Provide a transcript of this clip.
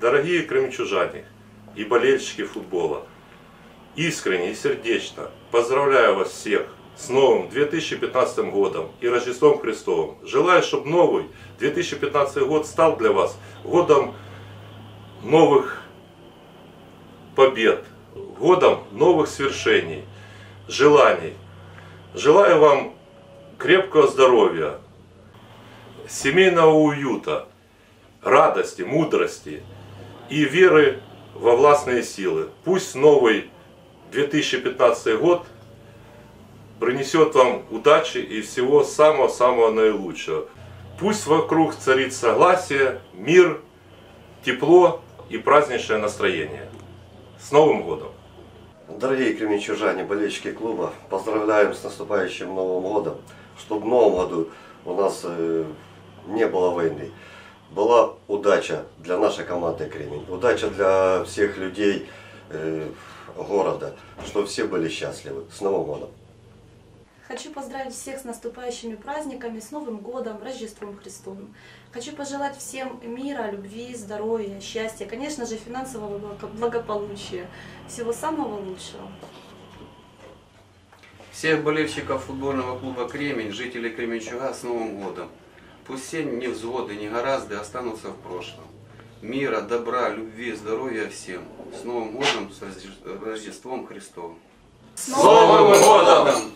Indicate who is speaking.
Speaker 1: Дорогие крымчужане и болельщики футбола, искренне и сердечно поздравляю вас всех с новым 2015 годом и Рождеством Христовым. Желаю, чтобы новый 2015 год стал для вас годом новых побед, годом новых свершений, желаний. Желаю вам крепкого здоровья, семейного уюта, радости, мудрости и веры во властные силы. Пусть новый 2015 год принесет вам удачи и всего самого-самого наилучшего. Пусть вокруг царит согласие, мир, тепло и праздничное настроение. С Новым годом!
Speaker 2: Дорогие кременчужане, болельщики клуба, поздравляем с наступающим Новым годом. Чтобы в Новом году у нас не было войны. Была удача для нашей команды Кремень, удача для всех людей города, чтобы все были счастливы. С Новым годом!
Speaker 3: Хочу поздравить всех с наступающими праздниками, с Новым годом, Рождеством Христовым. Хочу пожелать всем мира, любви, здоровья, счастья, конечно же, финансового благополучия. Всего самого лучшего.
Speaker 4: Всех болельщиков футбольного клуба «Кремень», жителей Кременчуга с Новым годом. Пусть все невзгоды, негаразды останутся в прошлом. Мира, добра, любви, здоровья всем. С Новым годом, с Рождеством Христовым.
Speaker 3: С Новым годом!